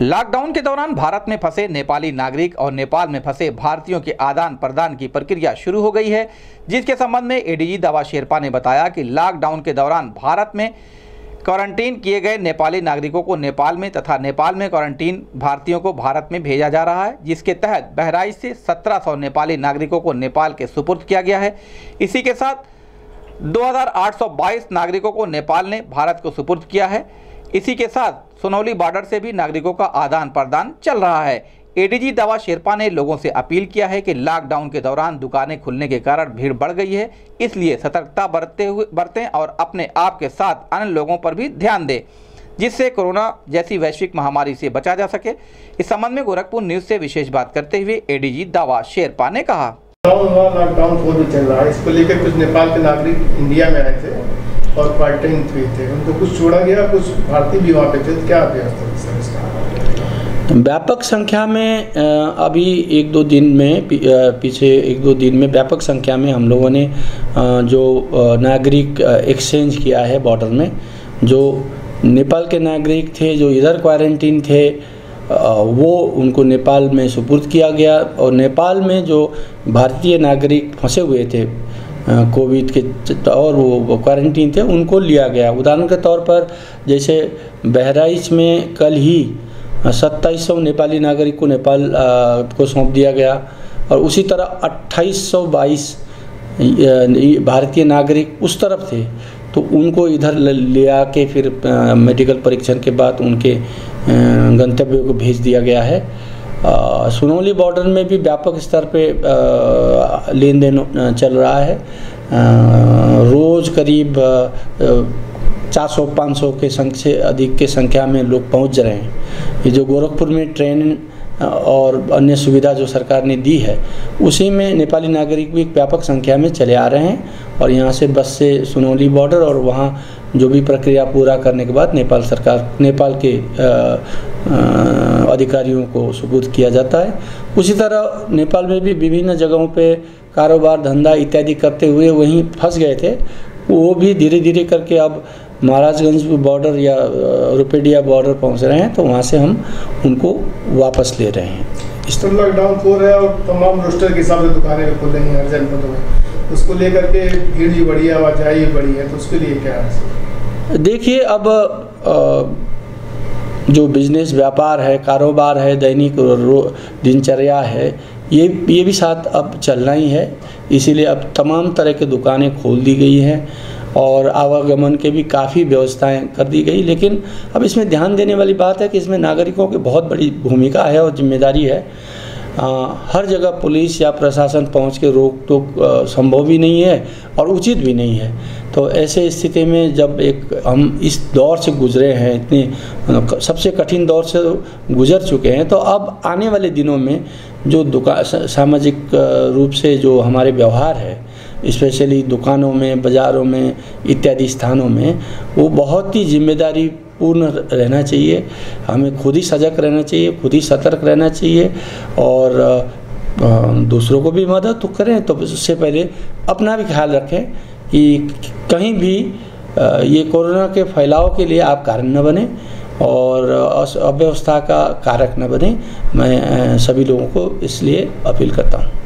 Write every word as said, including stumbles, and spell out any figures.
Lockdown के दौरान भारत में फंसे नेपाली नागरिक और नेपाल में फंसे भारतीयों के आदान प्रदान की प्रक्रिया शुरू हो गई है, जिसके संबंध में एडीजी दावा शेरपा ने बताया कि लॉकडाउन के दौरान भारत में क्वारंटीन किए गए नेपाली नागरिकों को नेपाल में तथा नेपाल में क्वारंटीन भारतीयों को भारत में भेजा जा रहा है, जिसके तहत बहराइच से सत्रह सौ नेपाली नागरिकों को नेपाल के सुपुर्द किया गया है। इसी के साथ दो हज़ार आठ सौ बाईस नागरिकों को नेपाल ने भारत को सुपुर्द किया है। इसी के साथ सुनौली बॉर्डर से भी नागरिकों का आदान प्रदान चल रहा है। एडीजी दावा शेरपा ने लोगों से अपील किया है कि लॉकडाउन के दौरान दुकानें खुलने के कारण भीड़ बढ़ गई है, इसलिए सतर्कता बरतते हुए बरतें और अपने आप के साथ अन्य लोगों पर भी ध्यान दें, जिससे कोरोना जैसी वैश्विक महामारी से बचा जा सके। इस संबंध में गोरखपुर न्यूज से विशेष बात करते हुए एडीजी दावा शेरपा ने कहा, लॉकडाउन फोर भी चल रहा है, इसको लेकर कुछ नेपाल के नागरिक इंडिया में आए थे और क्वारंटाइन पे थे, उनको कुछ छोड़ा गया, कुछ भारतीय भी वहाँ पे थे। तो क्या व्यवस्था है इसका? व्यापक संख्या में अभी एक दो दिन में पीछे एक दो दिन में व्यापक संख्या में हम लोगों ने जो नागरिक एक्सचेंज किया है बॉर्डर में। जो नेपाल के नागरिक थे जो इधर क्वारंटीन थे वो उनको नेपाल में सुपुर्द किया गया, और नेपाल में जो भारतीय नागरिक फंसे हुए थे कोविड के और वो क्वारंटीन थे उनको लिया गया। उदाहरण के तौर पर जैसे बहराइच में कल ही सत्ताईस सौ नेपाली नागरिक को नेपाल को सौंप दिया गया, और उसी तरह अट्ठाईस सौ बाईस भारतीय नागरिक उस तरफ थे, तो उनको इधर ले आके फिर मेडिकल परीक्षण के बाद उनके गंतव्य को भेज दिया गया है। सुनौली बॉर्डर में भी व्यापक स्तर पे लेन देन चल रहा है। रोज़ करीब चार सौ पाँच सौ के संख्या से अधिक के संख्या में लोग पहुंच रहे हैं। ये जो गोरखपुर में ट्रेन और अन्य सुविधा जो सरकार ने दी है उसी में नेपाली नागरिक भी व्यापक संख्या में चले आ रहे हैं, और यहाँ से बस से सुनौली बॉर्डर और वहाँ जो भी प्रक्रिया पूरा करने के बाद नेपाल सरकार नेपाल के आ, आ, अधिकारियों को सुपुर्द किया जाता है। उसी तरह नेपाल में भी विभिन्न जगहों पे कारोबार धंधा इत्यादि करते हुए वहीं फंस गए थे, वो भी धीरे धीरे करके अब महाराजगंज बॉर्डर या रुपेडिया बॉर्डर पहुंच रहे हैं, तो वहां से हम उनको वापस ले रहे हैं। इस तरह लॉकडाउन फोर है और तमाम रोस्टर के हिसाब से दुकानें खुल रही हैं हर जनपदों में, उसको लेकर के भीड़ भी बढ़ी है, आवाजाही भी बढ़ी है, तो उसके लिए क्या है? देखिए, अब जो बिजनेस व्यापार है, कारोबार है, दैनिक दिनचर्या है, ये ये भी साथ अब चलना ही है। इसीलिए अब तमाम तरह की दुकानें खोल दी गई हैं और आवागमन के भी काफ़ी व्यवस्थाएं कर दी गई। लेकिन अब इसमें ध्यान देने वाली बात है कि इसमें नागरिकों की बहुत बड़ी भूमिका है और जिम्मेदारी है। आ, हर जगह पुलिस या प्रशासन पहुंच के रोक टोक संभव भी नहीं है और उचित भी नहीं है। तो ऐसे स्थिति में जब एक हम इस दौर से गुजरे हैं, इतने सबसे कठिन दौर से गुजर चुके हैं, तो अब आने वाले दिनों में जो दुकान सामाजिक रूप से जो हमारे व्यवहार है, स्पेशली दुकानों में, बाज़ारों में इत्यादि स्थानों में, वो बहुत ही जिम्मेदारी पूर्ण रहना चाहिए। हमें खुद ही सजग रहना चाहिए, खुद ही सतर्क रहना चाहिए, और दूसरों को भी मदद तो करें, तो उससे पहले अपना भी ख्याल रखें कि कहीं भी ये कोरोना के फैलाव के लिए आप कारण न बने और अव्यवस्था का कारक न बने। मैं सभी लोगों को इसलिए अपील करता हूँ।